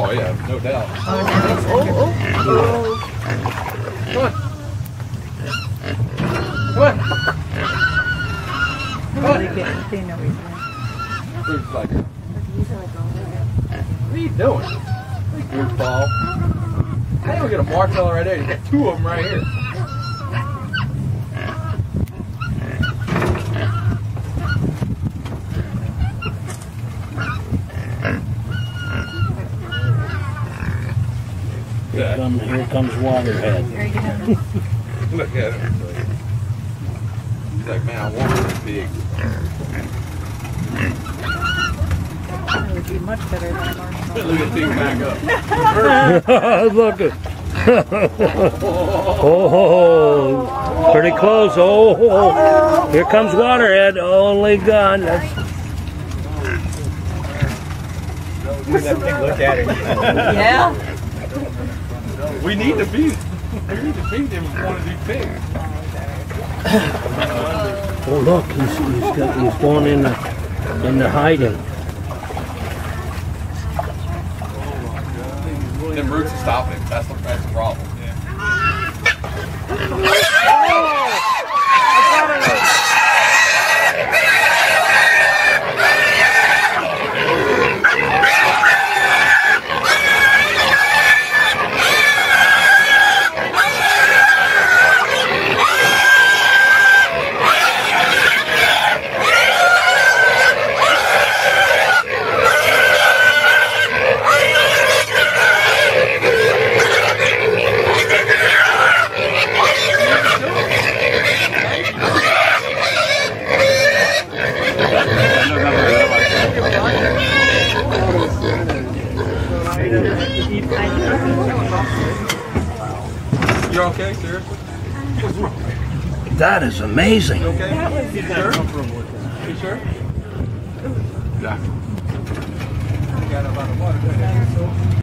Oh yeah, no doubt. Oh. Come on. Come on. Come on. They know he's there. Looks like, what are you doing? Goofball. I think we get a marshmallow right there. You got two of them right here. Here comes Waterhead. Look at him. He's like, man, I want this pig. It would be much better than a marshmallow. Look at thing back up. Look at. Oh, pretty close. Oh, here comes Waterhead. Only gun. Look at it. Yeah. We need to feed him one of these pigs. Oh, look, he's going in the hiding. Them roots are stopping him. That's the problem. You're okay, seriously? That is amazing. You okay? You sure? You sure? Yeah.